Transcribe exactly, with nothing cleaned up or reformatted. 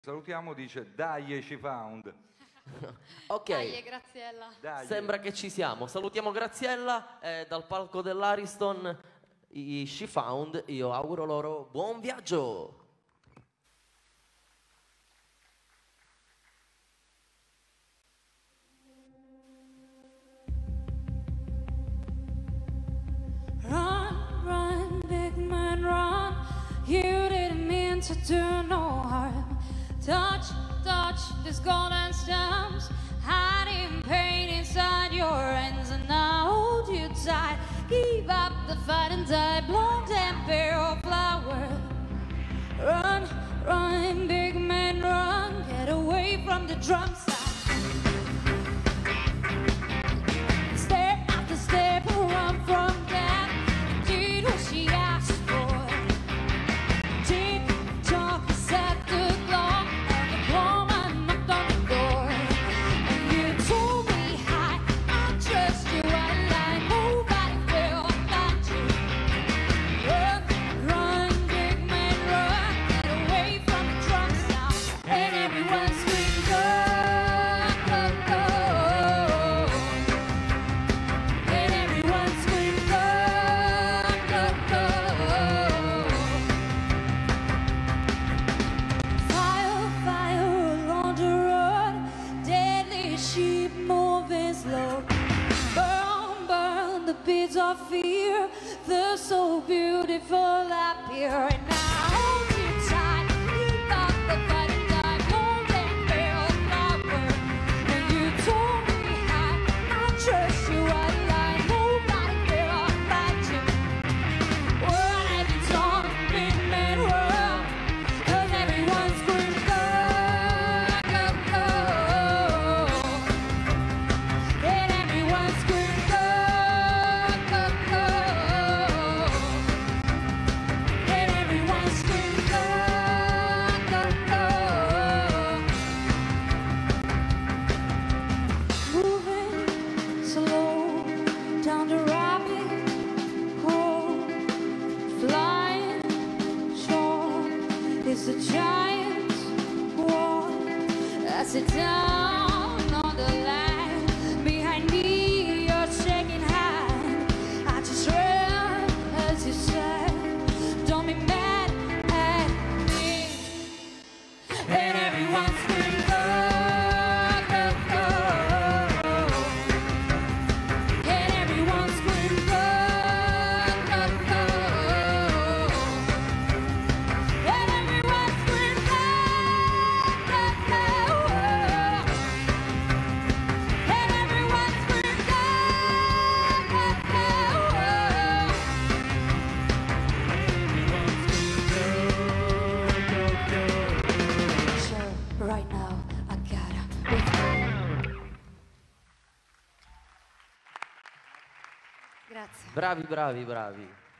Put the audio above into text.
Salutiamo, dice dai ci found. Ok, dai, Graziella. Dai. Sembra che ci siamo. Salutiamo Graziella eh, dal palco dell'Ariston, i She Found. Io auguro loro buon viaggio. Run, run, big man, run. You didn't mean to do no harm. Touch, touch these golden stamps, hiding pain inside your hands, and I hold you tight. Give up the fight and die, blonde and pale flower. Run, run, big man, run. Get away from the drum sound. Step after step, run from that. Did what she asked for. Tick tock, set the clock, and the woman knocked on the door. And you told me hi, I trust you, I lie. Nobody will find you. Run, run, big man, run. Get away from the drum sound, and everyone scream go, go, go. And everyone scream go, go, go. Fire, fire along the road, deadly sheep moving slow. Burn, burn the beats of fear, they're so beautiful up here. And I hold you tight, you got the fight and die, golden pale flower. And you told me hi, I trust you, I lie, nobody will fight you. What have you done, big man, world? 'Cause everyone screams go, go, go. And everyone screams go, go, go. And everyone screams go, go, go. Moving slow down the rabbit hole, flying shore is a giant wall. I sit down on the line behind me, you're shaking hand. I just ran as you said, don't be mad at me. And everyone screams go, go, go. And everyone screams go, go, go. And everyone screams go, go, go. And everyone screams go, go, go. Sure, right now I gotta. Grazie. Bravi, bravi, bravi.